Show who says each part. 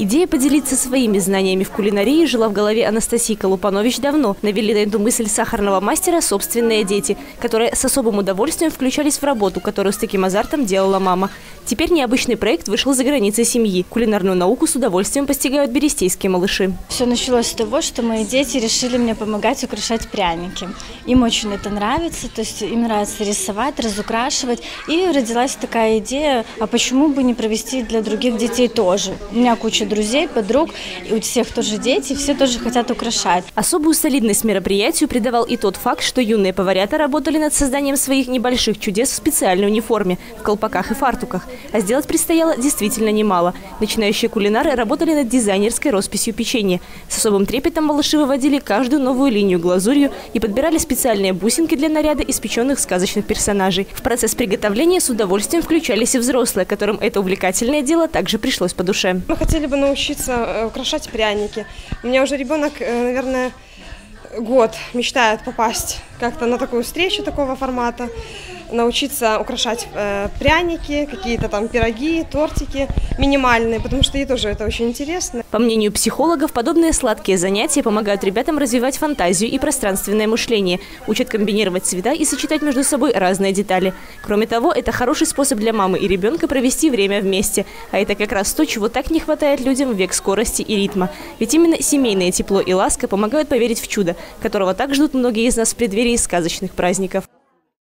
Speaker 1: Идея поделиться своими знаниями в кулинарии жила в голове Анастасии Колупанович давно. Навели на эту мысль сахарного мастера собственные дети, которые с особым удовольствием включались в работу, которую с таким азартом делала мама. Теперь необычный проект вышел за границы семьи. Кулинарную науку с удовольствием постигают берестейские малыши.
Speaker 2: Все началось с того, что мои дети решили мне помогать украшать пряники. Им очень это нравится, то есть им нравится рисовать, разукрашивать. И родилась такая идея, а почему бы не провести для других детей тоже? У меня куча друзей, подруг, и у всех тоже дети, все тоже хотят украшать.
Speaker 1: Особую солидность мероприятию придавал и тот факт, что юные поварята работали над созданием своих небольших чудес в специальной униформе, в колпаках и фартуках. А сделать предстояло действительно немало. Начинающие кулинары работали над дизайнерской росписью печенья. С особым трепетом малыши выводили каждую новую линию глазурью и подбирали специальные бусинки для наряда испеченных сказочных персонажей. В процесс приготовления с удовольствием включались и взрослые, которым это увлекательное дело также пришлось по душе.
Speaker 3: Мы хотели бы научиться украшать пряники. У меня уже ребенок, наверное, год мечтает попасть как-то на такую встречу такого формата, научиться украшать пряники, какие-то там пироги, тортики минимальные, потому что ей тоже это очень интересно.
Speaker 1: По мнению психологов, подобные сладкие занятия помогают ребятам развивать фантазию и пространственное мышление, учат комбинировать цвета и сочетать между собой разные детали. Кроме того, это хороший способ для мамы и ребенка провести время вместе. А это как раз то, чего так не хватает людям в век скорости и ритма. Ведь именно семейное тепло и ласка помогают поверить в чудо, которого так ждут многие из нас в преддверии сказочных праздников.